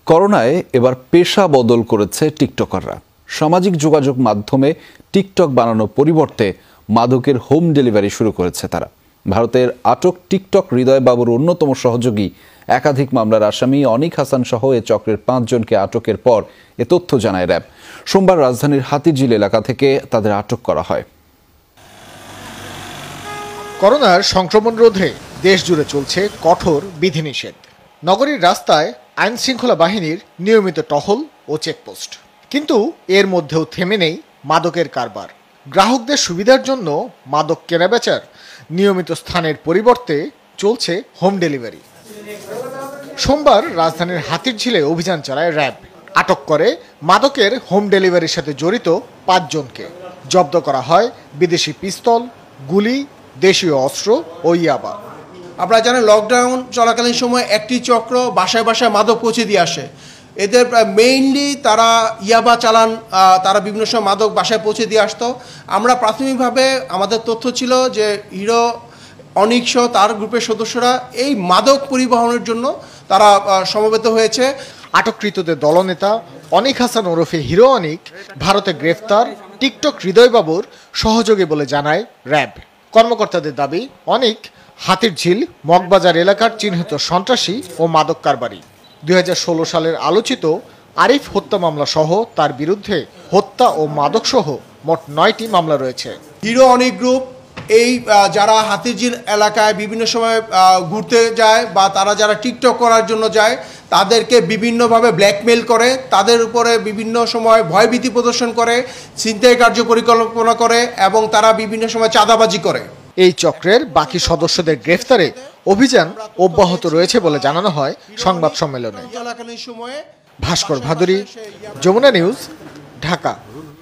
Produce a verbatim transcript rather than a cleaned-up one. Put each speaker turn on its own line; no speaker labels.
করোনায় এবার পেশা বদল করেছে টিকটকাররা। সামাজিক যোগাযোগ মাধ্যমে টিকটক বানানোর পরিবর্তে মাদকের হোম ডেলিভারি শুরু করেছে তারা। ভারতের আটক টিকটক হৃদয় বাবুর অন্যতম সহযোগী একাধিক মামলার আসামি অনিক হাসান সহ এ চক্রের পাঁচজনকে আটকের পর এ তথ্য জানায় র্যাব। সোমবার রাজধানীর হাতিরঝিল এলাকা থেকে তাদের আটক করা হয়।
করোনার সংক্রমণ রোধে দেশ জুড়ে চলছে কঠোর বিধিনিষেধ। নগরীর রাস্তায় আইন শৃঙ্খলা বাহিনীর নিয়মিত টহল ও চেকপোস্ট, কিন্তু এর মধ্যেও থেমে নেই মাদকের কারবার। গ্রাহকদের সুবিধার জন্য মাদক কেনাবেচার নিয়মিত স্থানের পরিবর্তে চলছে হোম ডেলিভারি। সোমবার রাজধানীর হাতিরঝিলে অভিযান চালায় র্যাব। আটক করে মাদকের হোম ডেলিভারির সাথে জড়িত পাঁচজনকে। জব্দ করা হয় বিদেশি পিস্তল, গুলি, দেশীয় অস্ত্র ও ইয়াবা।
আপনারা জানেন, লকডাউন চলাকালীন সময় একটি চক্র বাসায় বাসায় মাদক পৌঁছে দিয়ে আসে। এদের মেইনলি তারা ইয়াবা চালান, তারা বিভিন্ন সময় মাদক বাসায় পৌঁছে দিয়ে আসতো। আমরা প্রাথমিকভাবে আমাদের তথ্য ছিল যে হিরো অনিক সহ তার গ্রুপের সদস্যরা এই মাদক পরিবহনের জন্য তারা সমবেত হয়েছে।
আটককৃতদের দলনেতা অনিক হাসান ওরফে হিরো অনিক ভারতে গ্রেফতার টিকটক হৃদয় বাবুর সহযোগী বলে জানায় র্যাব। কর্মকর্তাদের দাবি, অনিক হাতিরঝিল মগবাজার এলাকার চিহ্নিত সন্ত্রাসী ও মাদক কারবারি। দুই হাজার ষোলো সালের আলোচিত আরিফ হত্যা মামলা সহ তার বিরুদ্ধে হত্যা ও মাদক সহ মোট নয়টি মামলা রয়েছে।
হিরো অনিক গ্রুপ এই যারা হাতিরঝিল এলাকায় বিভিন্ন সময় ঘুরতে যায় বা তারা যারা টিকটক করার জন্য যায়, তাদেরকে বিভিন্নভাবে ব্ল্যাকমেল করে, তাদের উপরে বিভিন্ন সময় ভয়ভীতি প্রদর্শন করে, ছিনতাই কার্য পরিকল্পনা করে এবং তারা বিভিন্ন সময় চাঁদাবাজি করে।
এই চক্রের বাকি সদস্যদের গ্রেফতারে অভিযান অব্যাহত রয়েছে বলে জানানো হয় সংবাদ সম্মেলনে। ভাস্কর ভাদুরী, যমুনা নিউজ, ঢাকা।